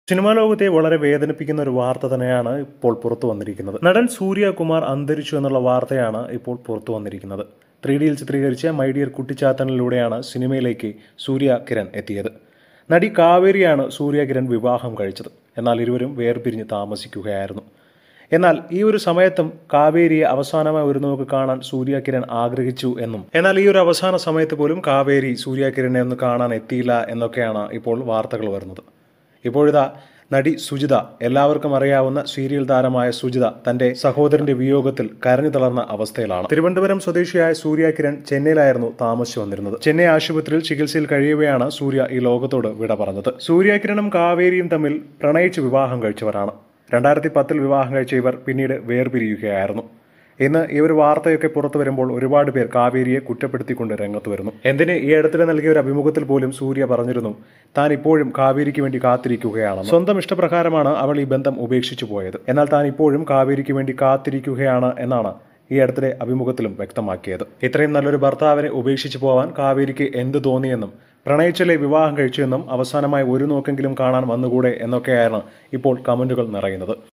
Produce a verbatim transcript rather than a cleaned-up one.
Cinema ലോകത്തെ വളരെ വേദനിപ്പിക്കുന്ന ഒരു വാർത്ത തന്നെയാണ് ഇപ്പോൾ പുറത്തു വന്നിരിക്കുന്നത്. നടൻ സൂര്യകുമാർ അന്തരിച്ചു എന്നുള്ള വാർത്തയാണ് ഇപ്പോൾ പുറത്തു വന്നിരിക്കുന്നത്. ത്രീ ഡിയിൽ ചിത്രീകരിച്ച മൈ ഡിയർ കുട്ടിച്ചാത്തനിലൂടെയാണ് സിനിമയിലേക്ക് സൂര്യ കിരൺ എത്തിയത്. നടി കാവേരിയാണ് സൂര്യ കിരൺ വിവാഹം കഴിച്ചത്. എന്നാൽ ഇരുവരും വേർപിരിഞ്ഞ് താമസിക്കുകയായിരുന്നു. എന്നാൽ ഈ ഒരു സമയത്തും കാവേരിയെ അവസാനമായി ഒരു നോക്ക് കാണാൻ സൂര്യ കിരൺ ആഗ്രഹിച്ചു എന്നും എന്നാൽ ഈ ഒരു അവസാന സമയത്ത് പോലും കാവേരി സൂര്യ കിരणे ഒന്ന് കാണാൻ എത്തിയില്ല എന്നൊക്കെയാണ് ഇപ്പോൾ വാർത്തകൾ വരുന്നത്. ഇപ്പോഴിതാ നടി സുജിത, എല്ലാവർക്കും അറിയാവുന്ന സീരിയൽ താരമായ സുജിത തന്റെ സഹോദരന്റെ വിയോഗത്തിൽ കരഞ്ഞു തളർന്ന അവസ്ഥയിലാണ്. തിരുവനന്തപുരം സ്വദേശിയായ സൂര്യ കിരൺ ചെന്നൈയിലായിരുന്നു താമസിച്ചു വന്നിരുന്നത്. ചെന്നൈ ആശുപത്രിയിൽ ചികിത്സയിൽ കഴിയവെയാണ് സൂര്യ ഈ ലോകത്തോട് വിട പറഞ്ഞത്. സൂര്യ കിരണും കാവേരിയും തമ്മിൽ പ്രണയിച്ച് വിവാഹം കഴിച്ചവരാണ്. രണ്ടായിരത്തി പത്തിൽ വിവാഹം കഴിച്ച ഇവർ പിന്നീട് വേർപിരിയുകയായിരുന്നു. ഇന്ന് ഈ ഒരു വാർത്തയൊക്കെ പുറത്തു വരുമ്പോൾ ഒരുപാട് പേർ കാവേരിയെ കുറ്റപ്പെടുത്തിക്കൊണ്ട് രംഗത്ത് വരുന്നു. എന്തിന് ഈ അടുത്തിടെ നൽകിയ ഒരു അഭിമുഖത്തിൽ പോലും സൂര്യ പറഞ്ഞിരുന്നു താൻ ഇപ്പോഴും കാവേരിക്ക് വേണ്ടി കാത്തിരിക്കുകയാണ്. സ്വന്തം ഇഷ്ടപ്രകാരമാണ് അവൾ ഈ ബന്ധം ഉപേക്ഷിച്ചു പോയത്. എന്നാൽ താൻ ഇപ്പോഴും കാവേരിക്ക് വേണ്ടി കാത്തിരിക്കുകയാണ് എന്നാണ് ഈ അടുത്തിടെ അഭിമുഖത്തിലും വ്യക്തമാക്കിയത്. ഇത്രയും നല്ലൊരു ഭർത്താവിനെ ഉപേക്ഷിച്ചു പോവാൻ കാവേരിക്ക് എന്ത് തോന്നിയെന്നും പ്രണയിച്ചല്ലേ വിവാഹം കഴിച്ചുവെന്നും അവസാനമായി ഒരു നോക്കെങ്കിലും കാണാൻ വന്നുകൂടെ എന്നൊക്കെയാണ് ഇപ്പോൾ കമന്റുകൾ നിറയുന്നത്.